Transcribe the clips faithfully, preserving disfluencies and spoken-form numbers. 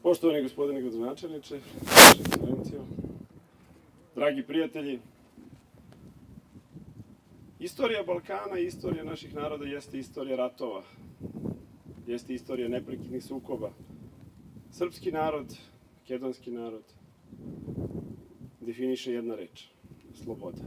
Poštovani gospodine gradonačelniče, vaša ekscelencijo, dragi prijatelji, istorija Balkana i istorija naših naroda jeste istorija ratova, jeste istorija neprekidnih sukoba. Srpski narod, makedonski narod, definiše jedna reč – sloboda.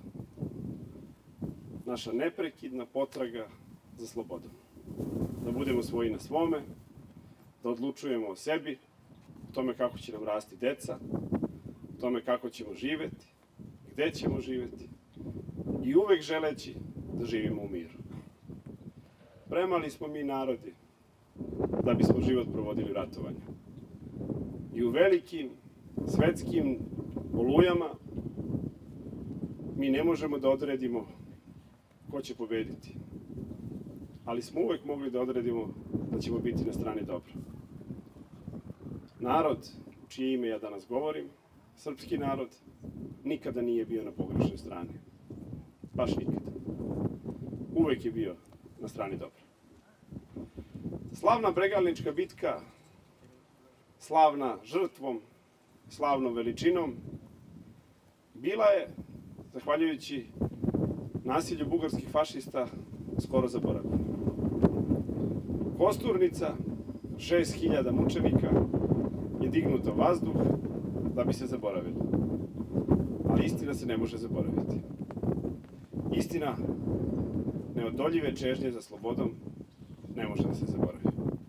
Naša neprekidna potraga za slobodom. Da budemo svoji na svome, da odlučujemo o sebi, o tome kako će nam rasti deca, o tome kako ćemo živeti, gde ćemo živeti i uvek želeći da živimo u miru. Premali smo mi narodi da bismo život provodili u ratovanju. I u velikim svetskim olujama mi ne možemo da odredimo ko će pobediti. Ali smo uvek mogli da odredimo da ćemo biti na strani dobra. Narod, u čije ime ja danas govorim, srpski narod, nikada nije bio na pogrešnoj strani. Baš nikada. Uvek je bio na strani dobra. Slavna Bregalnička bitka, slavna žrtvom, slavnom veličinom, bila je, zahvaljujući nasilju bugarskih fašista, skoro zaboravljena. Kosturnica, šest hiljada mučenika, je dignuta u vazduh da bi se zaboravila. Ali istina se ne može zaboraviti. Istina neodoljive čežnje za slobodom ne može da se zaboravi.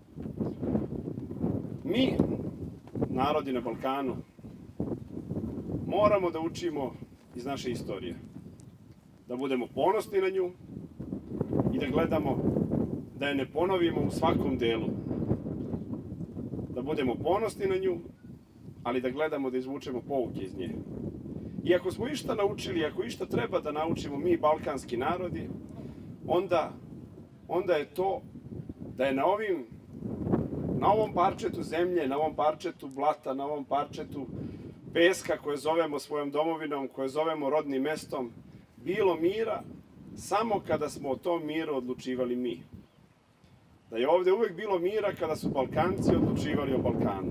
Mi, narodi na Balkanu, moramo da učimo iz naše istorije. Da budemo ponosni na nju i da gledamo da je ne ponovimo u svakom delu. Da budemo ponosni na nju, ali da gledamo da izvučemo pouke iz nje. I ako smo išta naučili, ako išta treba da naučimo mi, balkanski narodi, onda, onda je to da je na ovim, na ovom parčetu zemlje, na ovom parčetu blata, na ovom parčetu peska koje zovemo svojom domovinom, koje zovemo rodnim mestom, bilo mira samo kada smo o tom miru odlučivali mi. Da je ovde uvek bilo mira kada su Balkanci odlučivali o Balkanu.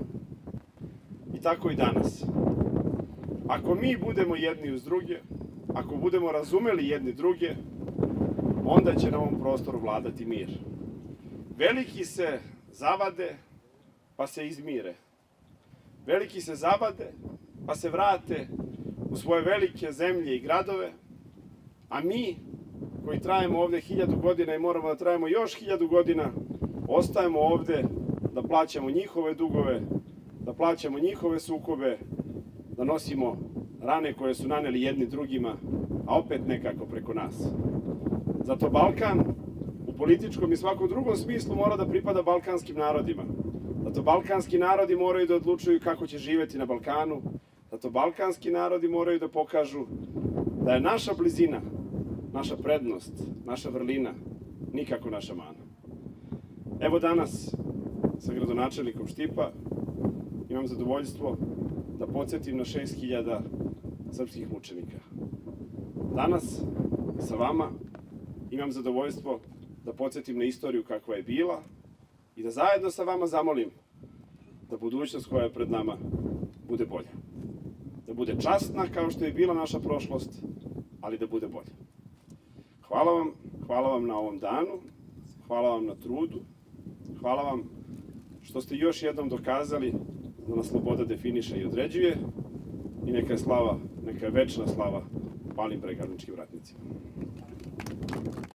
I tako i danas. Ako mi budemo jedni uz druge, ako budemo razumeli jedni druge, onda će na ovom prostoru vladati mir. Veliki se zavade, pa se izmire. Veliki se zavade, pa se vrate u svoje velike zemlje i gradove, a mi, koji trajemo ovde hiljadu godina i moramo da trajemo još hiljadu godina, ostajemo ovde da plaćamo njihove dugove, da plaćamo njihove sukobe, da nosimo rane koje su naneli jedni drugima, a opet nekako preko nas. Zato Balkan u političkom i svakom drugom smislu mora da pripada balkanskim narodima. Zato balkanski narodi moraju da odlučuju kako će živeti na Balkanu. Zato balkanski narodi moraju da pokažu da je naša blizina, naša prednost, naša vrlina, nikako naša mana. Evo danas, sa gradonačelnikom Štipa, imam zadovoljstvo da podsjetim na šest hiljada srpskih mučenika. Danas, sa vama, imam zadovoljstvo da podsjetim na istoriju kakva je bila i da zajedno sa vama zamolim da budućnost koja je pred nama bude bolja. Da bude časna kao što je bila naša prošlost, ali da bude bolja. Hvala vam, hvala vam na ovom danu, hvala vam na trudu, hvala vam što ste još jednom dokazali da nas sloboda definiše i određuje i neka je slava, neka je večna slava palim bregalničkim ratnicima.